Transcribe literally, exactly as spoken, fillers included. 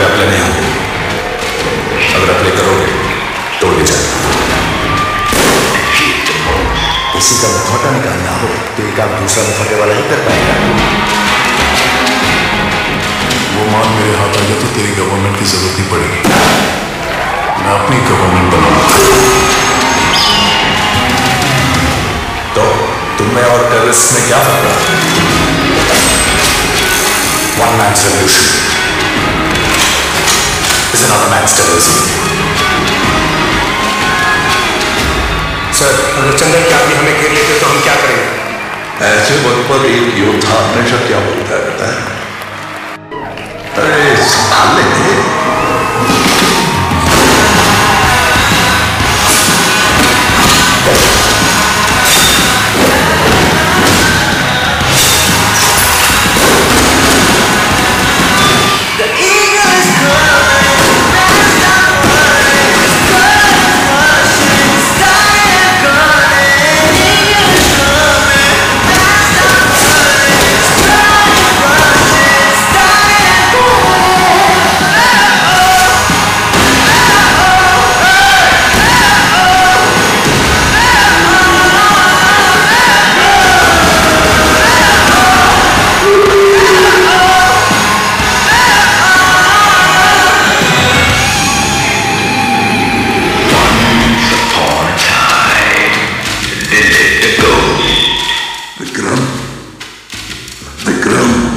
Apply नहीं होंगे। अगर अप्लाई करोगे तो ले जाए। किसी का मुखौटा निकालना हो तो ये काम दूसरा मुखौटे वाला ही कर पाएगा। वो मान मेरे हाथ आ गया तो तेरी गवर्नमेंट की जरूरत नहीं पड़ेगी। मैं अपनी गवर्नमेंट बनाऊंगा। तो तुम में और टेररिस्ट में क्या फर्क है? One man solution is another man's terrorism. Sir, अगर चंदन की आदमी हमें घेर लेते तो हम क्या करेंगे? ऐसे वक्त पर एक योद्धा हमेशा क्या बोलता रहता है? अरे साले Vikram, Vikram.